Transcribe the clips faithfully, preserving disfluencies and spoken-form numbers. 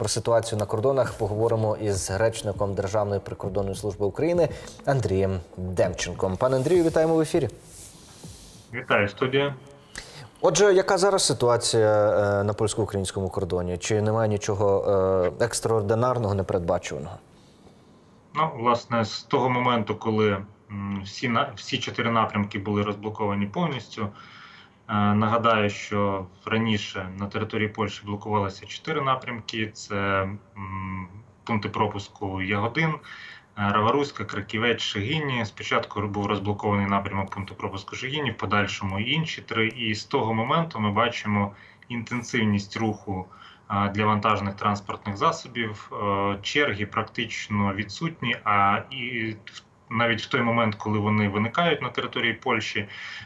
Про ситуацію на кордонах поговоримо із речником Державної прикордонної служби України Андрієм Демченком. Пане Андрію, вітаємо в ефірі. Вітаю, студія. Отже, яка зараз ситуація на польсько-українському кордоні? Чи немає нічого екстраординарного, непередбачуваного? Ну, власне, з того моменту, коли всі, всі чотири напрямки були розблоковані повністю, нагадаю, що раніше на території Польщі блокувалися чотири напрямки. Це пункти пропуску Ягодин, Раваруська, Краківець, Шегині. Спочатку був розблокований напрямок пункту пропуску Шегині, в подальшому і інші три. І з того моменту ми бачимо інтенсивність руху для вантажних транспортних засобів. Черги практично відсутні, а і навіть в той момент, коли вони виникають на території Польщі,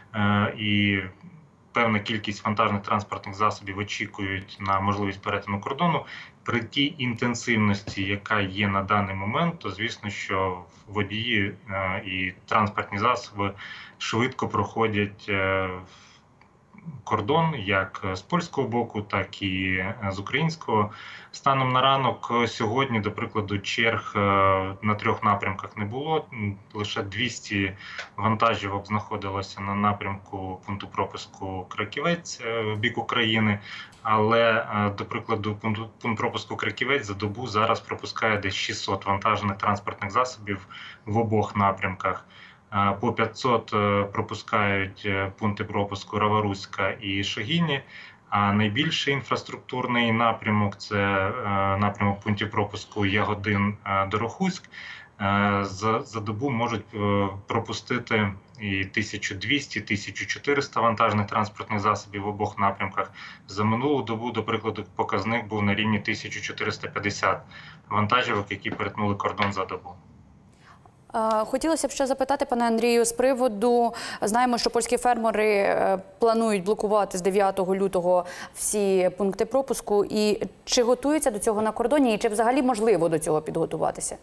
і певна кількість вантажних транспортних засобів очікують на можливість перетину кордону, при тій інтенсивності, яка є на даний момент, то звісно, що водії і транспортні засоби швидко проходять кордон як з польського боку, так і з українського. Станом на ранок сьогодні, до прикладу, черг на трьох напрямках не було. Лише двісті вантажівок знаходилося на напрямку пункту пропуску Краківець в бік України. Але, до прикладу, пункт пропуску Краківець за добу зараз пропускає десь шістсот вантажних транспортних засобів в обох напрямках. По п'ятсот пропускають пункти пропуску Раваруська і Шегині, а найбільший інфраструктурний напрямок – це напрямок пунктів пропуску Ягодин, Дорохуськ. За, за добу можуть пропустити і тисячу двісті - тисячу чотириста вантажних транспортних засобів в обох напрямках. За минулу добу, до прикладу, показник був на рівні тисяча чотириста п'ятдесят вантажівок, які перетнули кордон за добу. Хотілося б ще запитати, пане Андрію, з приводу, знаємо, що польські фермери планують блокувати з дев'ятого лютого всі пункти пропуску. І чи готуються до цього на кордоні, і чи взагалі можливо до цього підготуватися?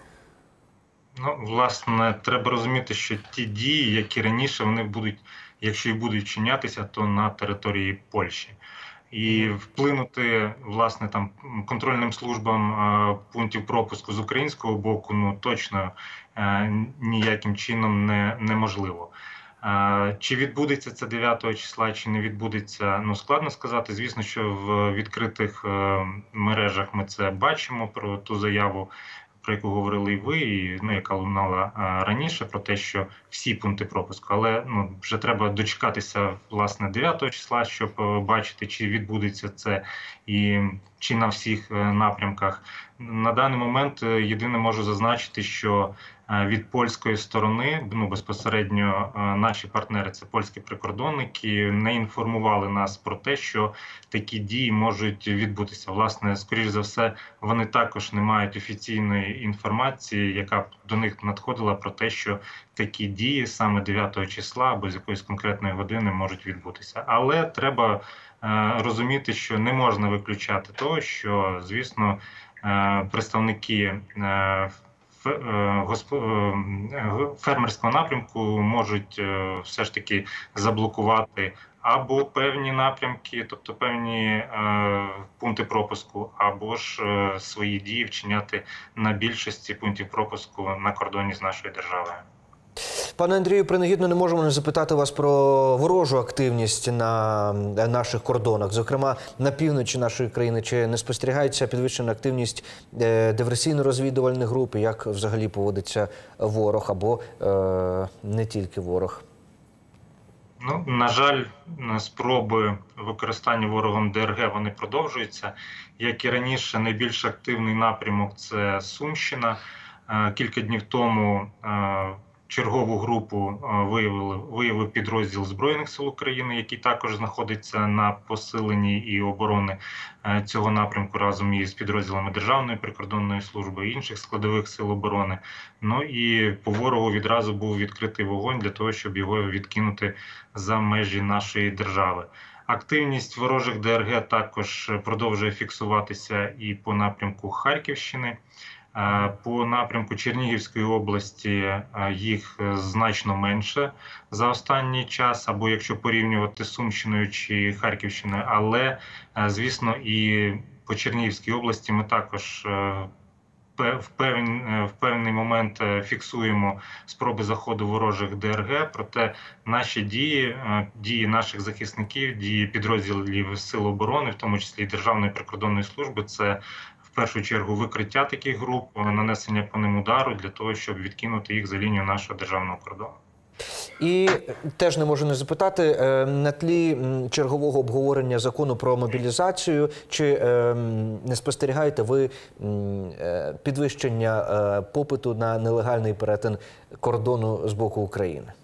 Ну, власне, треба розуміти, що ті дії, які раніше, вони будуть, якщо і будуть вчинятися, то на території Польщі. І вплинути, власне, там контрольним службам пунктів пропуску з українського боку, ну, точно ніяким чином не, неможливо. Чи відбудеться це дев'ятого числа, чи не відбудеться, ну, складно сказати. Звісно, що в відкритих мережах ми це бачимо, про ту заяву, про яку говорили і ви, і, ну, яка лунала а, раніше, про те, що всі пункти пропуску. Але, ну, вже треба дочекатися, власне, дев'ятого числа, щоб бачити, чи відбудеться це і чи на всіх напрямках. На даний момент єдине можу зазначити, що від польської сторони, ну, безпосередньо наші партнери, це польські прикордонники, не інформували нас про те, що такі дії можуть відбутися. Власне, скоріш за все, вони також не мають офіційної інформації, яка до них надходила про те, що такі дії саме дев'ятого числа або з якоїсь конкретної години можуть відбутися. Але треба е, розуміти, що не можна виключати того, що, звісно, е, представники е, фермерського напрямку можуть все ж таки заблокувати або певні напрямки, тобто певні е, пункти пропуску, або ж е, свої дії вчиняти на більшості пунктів пропуску на кордоні з нашою державою. Пане Андрію, принагідно не можемо не запитати вас про ворожу активність на наших кордонах. Зокрема, на півночі нашої країни. Чи не спостерігається підвищена активність диверсійно-розвідувальних груп? Як взагалі поводиться ворог або е, не тільки ворог? Ну, на жаль, спроби використання ворогом ДРГ, вони продовжуються. Як і раніше, найбільш активний напрямок – це Сумщина. Кілька днів тому чергову групу виявили, виявив підрозділ Збройних сил України, який також знаходиться на посиленні і оборони цього напрямку разом із підрозділами Державної прикордонної служби і інших складових сил оборони. Ну і по ворогу відразу був відкритий вогонь для того, щоб його відкинути за межі нашої держави. Активність ворожих ДРГ також продовжує фіксуватися і по напрямку Харківщини. По напрямку Чернігівської області їх значно менше за останній час, або якщо порівнювати з Сумщиною чи Харківщиною, але, звісно, і по Чернігівській області ми також в певний, в певний момент фіксуємо спроби заходу ворожих ДРГ, проте наші дії, дії наших захисників, дії підрозділів Сил оборони, в тому числі і Державної прикордонної служби, це в першу чергу викриття таких груп, нанесення по ним удару для того, щоб відкинути їх за лінію нашого державного кордону. І теж не можу не запитати, на тлі чергового обговорення закону про мобілізацію, чи не спостерігаєте ви підвищення попиту на нелегальний перетин кордону з боку України?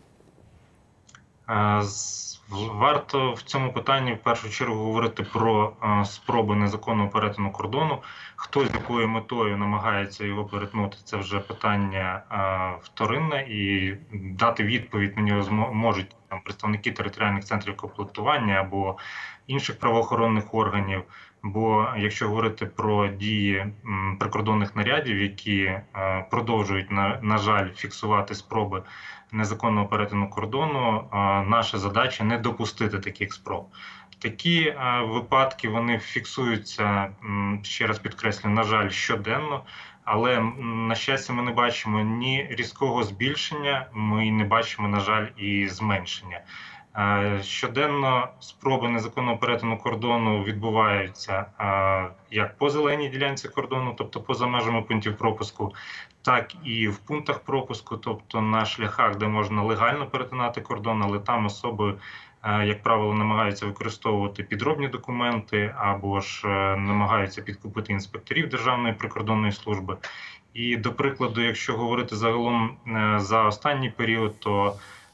Варто в цьому питанні в першу чергу говорити про спроби незаконного перетину кордону. Хто з якою метою намагається його перетнути, це вже питання вторинне, і дати відповідь на нього можуть там представники територіальних центрів комплектування або інших правоохоронних органів. Бо якщо говорити про дії прикордонних нарядів, які продовжують, на, на жаль, фіксувати спроби незаконного перетину кордону, наша задача не допустити таких спроб. Такі випадки вони фіксуються, ще раз підкреслюю, на жаль, щоденно, але, на щастя, ми не бачимо ні різкого збільшення, ми не бачимо, на жаль, і зменшення. Щоденно спроби незаконного перетину кордону відбуваються як по зеленій ділянці кордону, тобто поза межами пунктів пропуску, так і в пунктах пропуску, тобто на шляхах, де можна легально перетинати кордон, але там особи, як правило, намагаються використовувати підробні документи або ж намагаються підкупити інспекторів Державної прикордонної служби. І, до прикладу, якщо говорити загалом за останній період, то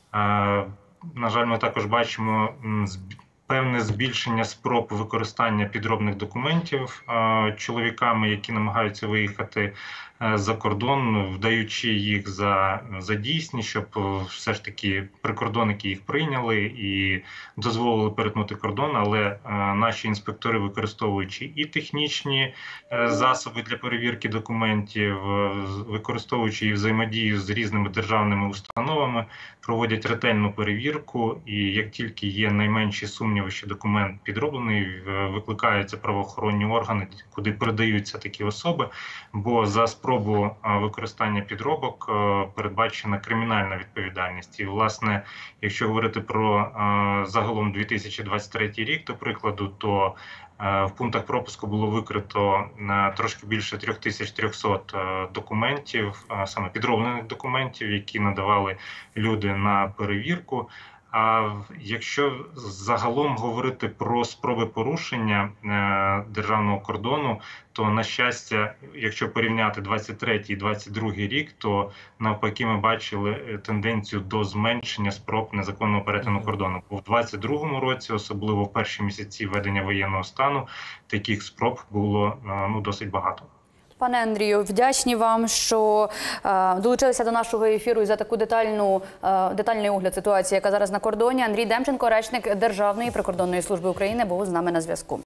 на жаль, ми також бачимо певне збільшення спроб використання підробних документів чоловіками, які намагаються виїхати за кордон, вдаючи їх за, за дійсні, щоб все ж таки прикордонники їх прийняли і дозволили перетнути кордон, але наші інспектори, використовуючи і технічні засоби для перевірки документів, використовуючи і взаємодію з різними державними установами, проводять ретельну перевірку, і як тільки є найменші сумніви, що документ підроблений, викликаються правоохоронні органи, куди передаються такі особи, бо за спробу використання підробок передбачена кримінальна відповідальність. І, власне, якщо говорити про загалом дві тисячі двадцять третій рік, до прикладу, то в пунктах пропуску було викрито трошки більше три тисячі триста документів, саме підроблених документів, які надавали люди на перевірку. А якщо загалом говорити про спроби порушення державного кордону, то, на щастя, якщо порівняти двадцять третій і двадцять другий рік, то навпаки ми бачили тенденцію до зменшення спроб незаконного перетину кордону. Бо в двадцять другому році, особливо в перші місяці введення воєнного стану, таких спроб було ну, досить багато. Пане Андрію, вдячні вам, що е, долучилися до нашого ефіру і за таку детальну, е, детальний огляд ситуації, яка зараз на кордоні. Андрій Демченко, речник Державної прикордонної служби України, був з нами на зв'язку.